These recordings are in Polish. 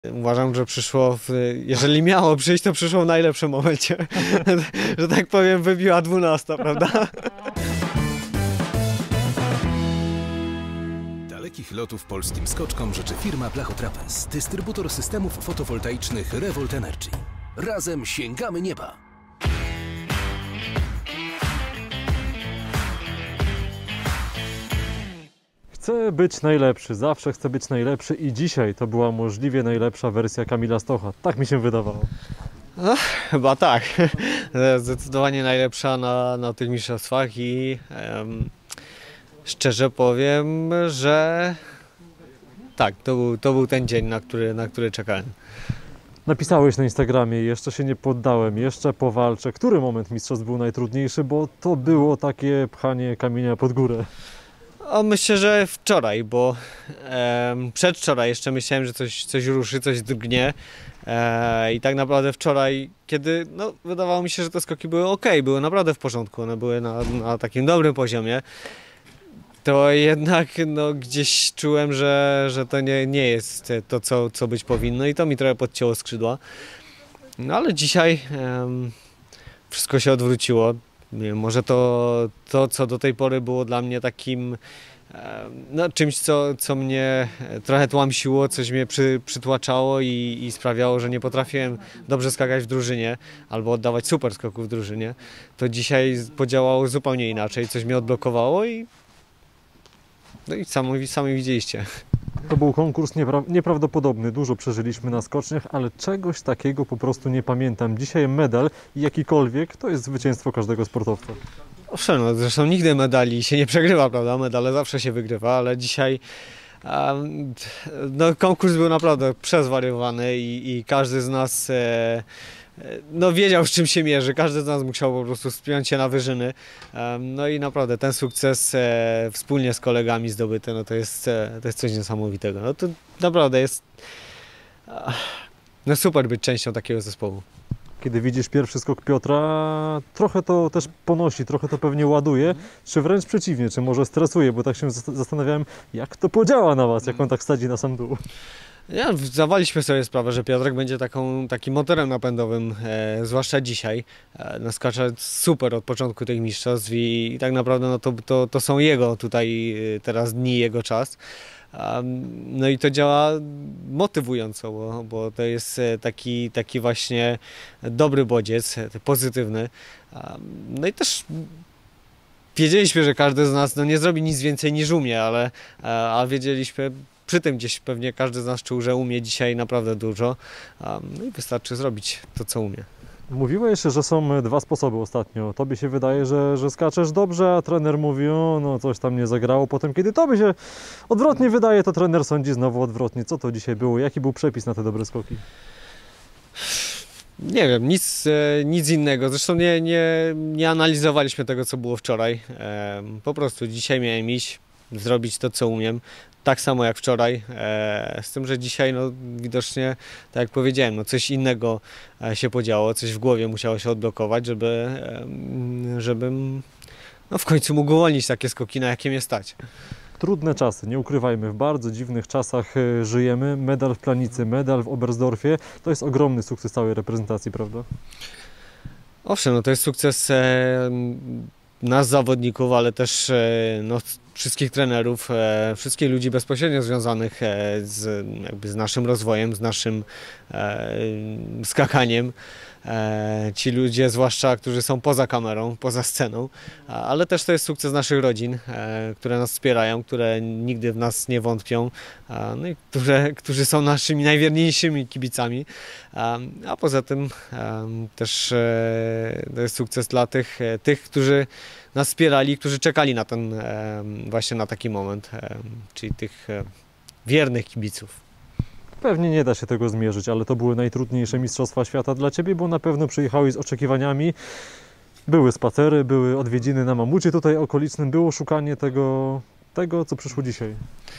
Uważam, że przyszło, jeżeli miało przyjść, to przyszło w najlepszym momencie. Że tak powiem, wybiła 12, prawda? Dalekich lotów polskim skoczkom życzy firma Blachotrapez, dystrybutor systemów fotowoltaicznych Revolt Energy. Razem sięgamy nieba! Chcę być najlepszy, zawsze chcę być najlepszy i dzisiaj to była możliwie najlepsza wersja Kamila Stocha. Tak mi się wydawało. No, chyba tak. Zdecydowanie najlepsza na tych mistrzostwach i szczerze powiem, że tak, to był ten dzień, na który czekałem. Napisałeś na Instagramie, jeszcze się nie poddałem, jeszcze powalczę. Który moment mistrzostw był najtrudniejszy, bo to było takie pchanie kamienia pod górę? Myślę, że wczoraj, bo przedwczoraj jeszcze myślałem, że coś ruszy, coś drgnie. I tak naprawdę wczoraj, kiedy wydawało mi się, że te skoki były ok, były naprawdę w porządku, one były na takim dobrym poziomie, to jednak gdzieś czułem, że to nie jest to, co być powinno i to mi trochę podcięło skrzydła. No ale dzisiaj wszystko się odwróciło. Nie wiem, może to, co do tej pory było dla mnie takim czymś, co mnie trochę tłamsiło, coś mnie przytłaczało i sprawiało, że nie potrafiłem dobrze skakać w drużynie albo oddawać super skoków w drużynie, to dzisiaj podziałało zupełnie inaczej, coś mnie odblokowało i sami widzieliście. To był konkurs nieprawdopodobny, dużo przeżyliśmy na skoczniach, ale czegoś takiego po prostu nie pamiętam. Dzisiaj medal, jakikolwiek, to jest zwycięstwo każdego sportowca. Owszem, zresztą nigdy medali się nie przegrywa, prawda? Medale zawsze się wygrywa, ale dzisiaj konkurs był naprawdę przezwariowany i każdy z nas wiedział, z czym się mierzy. Każdy z nas musiał po prostu spiąć się na wyżyny. No i naprawdę ten sukces wspólnie z kolegami zdobyty, to jest coś niesamowitego. No to naprawdę jest super być częścią takiego zespołu. Kiedy widzisz pierwszy skok Piotra, trochę to też ponosi, trochę to pewnie ładuje, czy wręcz przeciwnie, czy może stresuje, bo tak się zastanawiałem, jak to podziała na was, jak on tak sadzi na sam dół. Zdawaliśmy sobie sprawę, że Piotrek będzie takim motorem napędowym, zwłaszcza dzisiaj. Skacza super od początku tych mistrzostw i tak naprawdę to są jego tutaj teraz dni, jego czas. No i to działa motywująco, bo to jest taki właśnie dobry bodziec, pozytywny. No i też wiedzieliśmy, że każdy z nas nie zrobi nic więcej niż umie, ale wiedzieliśmy, przy tym gdzieś pewnie każdy z nas czuł, że umie dzisiaj naprawdę dużo. No i wystarczy zrobić to, co umie. Mówiłeś, że są dwa sposoby ostatnio. Tobie się wydaje, że skaczesz dobrze, a trener mówi, coś tam nie zagrało. Potem, kiedy tobie się odwrotnie wydaje, to trener sądzi znowu odwrotnie. Co to dzisiaj było? Jaki był przepis na te dobre skoki? Nie wiem, nic innego. Zresztą nie analizowaliśmy tego, co było wczoraj. Po prostu dzisiaj miałem iść, zrobić to, co umiem. Tak samo jak wczoraj, z tym, że dzisiaj widocznie, tak jak powiedziałem, coś innego się podziało, coś w głowie musiało się odblokować, żebym w końcu mógł uwolnić takie skoki, na jakie mnie stać. Trudne czasy, nie ukrywajmy, w bardzo dziwnych czasach żyjemy. Medal w Planicy, medal w Oberstdorfie, to jest ogromny sukces całej reprezentacji, prawda? Owszem, to jest sukces nas zawodników, ale też wszystkich trenerów, wszystkich ludzi bezpośrednio związanych z naszym rozwojem, z naszym skakaniem. Ci ludzie, zwłaszcza, którzy są poza kamerą, poza sceną, ale też to jest sukces naszych rodzin, które nas wspierają, które nigdy w nas nie wątpią, no i którzy są naszymi najwierniejszymi kibicami. A poza tym też to jest sukces dla tych, którzy nas wspierali, którzy czekali właśnie na taki moment, czyli tych wiernych kibiców. Pewnie nie da się tego zmierzyć, ale to były najtrudniejsze mistrzostwa świata dla Ciebie, bo na pewno przyjechałeś z oczekiwaniami. Były spacery, były odwiedziny na mamucie tutaj okolicznym, było szukanie tego, co przyszło dzisiaj.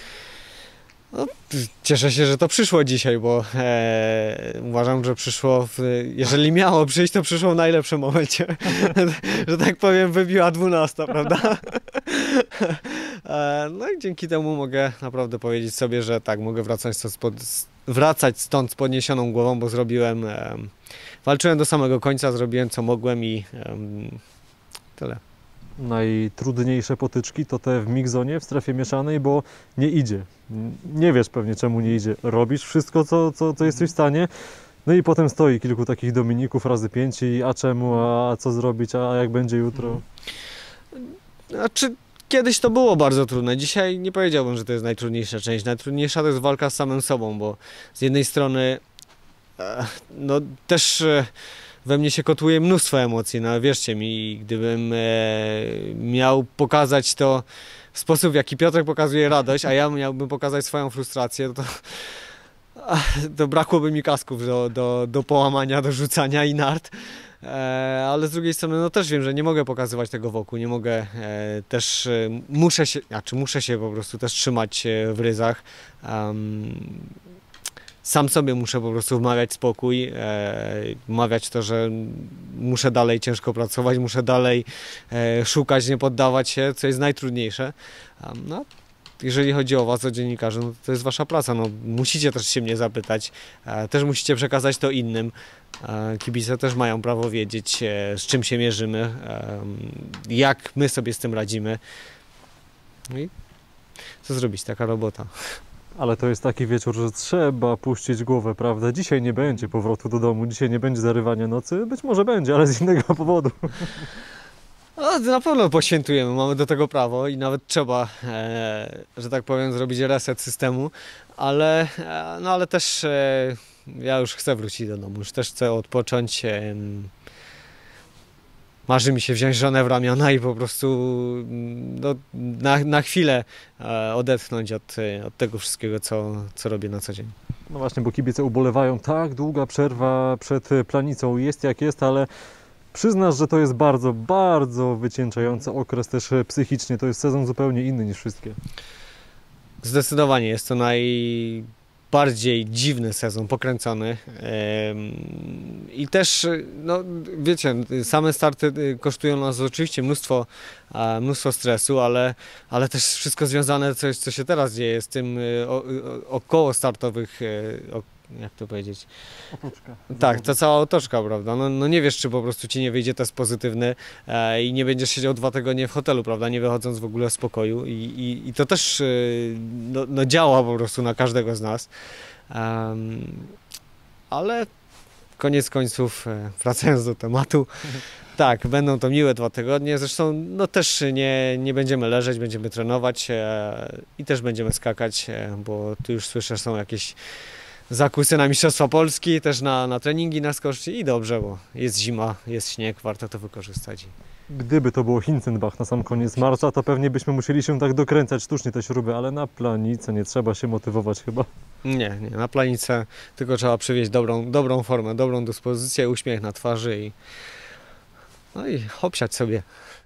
Cieszę się, że to przyszło dzisiaj, bo uważam, że przyszło, jeżeli miało przyjść, to przyszło w najlepszym momencie. Że tak powiem, wybiła 12, prawda? No i dzięki temu mogę naprawdę powiedzieć sobie, że tak, mogę wracać stąd z podniesioną głową, bo walczyłem do samego końca, zrobiłem co mogłem i tyle. Najtrudniejsze potyczki to te w mix-zonie, w strefie mieszanej, bo nie idzie. Nie wiesz pewnie czemu nie idzie. Robisz wszystko, co jesteś w stanie. No i potem stoi kilku takich Dominików razy 5 i a czemu, a co zrobić, a jak będzie jutro? Znaczy, kiedyś to było bardzo trudne. Dzisiaj nie powiedziałbym, że to jest najtrudniejsza część. Najtrudniejsza to jest walka z samym sobą, bo z jednej strony no też we mnie się kotłuje mnóstwo emocji, no wierzcie mi, gdybym miał pokazać to w sposób, w jaki Piotrek pokazuje radość, a ja miałbym pokazać swoją frustrację, to brakłoby mi kasków do połamania, do rzucania i nart. Ale z drugiej strony no też wiem, że nie mogę pokazywać tego wokół, nie mogę też, muszę się po prostu też trzymać w ryzach. Sam sobie muszę po prostu wmawiać spokój, wmawiać to, że muszę dalej ciężko pracować, muszę dalej szukać, nie poddawać się, co jest najtrudniejsze. No, jeżeli chodzi o was, o dziennikarzy, no to jest wasza praca, no musicie też się mnie zapytać, też musicie przekazać to innym. Kibice też mają prawo wiedzieć, z czym się mierzymy, jak my sobie z tym radzimy. No i co zrobić, taka robota. Ale to jest taki wieczór, że trzeba puścić głowę, prawda? Dzisiaj nie będzie powrotu do domu, dzisiaj nie będzie zarywania nocy, być może będzie, ale z innego powodu. No, na pewno poświętujemy, mamy do tego prawo i nawet trzeba, że tak powiem, zrobić reset systemu, ale też ja już chcę wrócić do domu, już też chcę odpocząć. Marzy mi się wziąć żonę w ramiona i po prostu no, na chwilę odetchnąć od tego wszystkiego, co robię na co dzień. No właśnie, bo kibice ubolewają, tak, długa przerwa przed Planicą jest jak jest, ale przyznasz, że to jest bardzo, bardzo wycieńczający okres też psychicznie, to jest sezon zupełnie inny niż wszystkie. Zdecydowanie jest to najbardziej dziwny sezon, pokręcony i też, no wiecie, same starty kosztują nas oczywiście mnóstwo stresu, ale też wszystko związane, co się teraz dzieje z tym około startowych, jak to powiedzieć? Otoczka. Tak, ta cała otoczka, prawda? No nie wiesz, czy po prostu ci nie wyjdzie test pozytywny i nie będziesz siedział 2 tygodnie w hotelu, prawda? Nie wychodząc w ogóle z pokoju i to też no działa po prostu na każdego z nas. Ale koniec końców, wracając do tematu, tak, będą to miłe 2 tygodnie, zresztą no też nie będziemy leżeć, będziemy trenować i też będziemy skakać, bo tu już słyszę, są jakieś zakusy na Mistrzostwa Polski, też na treningi na skoczni i dobrze, bo jest zima, jest śnieg, warto to wykorzystać. Gdyby to było Hinzenbach na sam koniec marca, to pewnie byśmy musieli się tak dokręcać sztucznie te śruby, ale na Planicę nie trzeba się motywować chyba. Nie, na Planicę tylko trzeba przywieźć dobrą formę, dobrą dyspozycję, uśmiech na twarzy no i hopsiać sobie.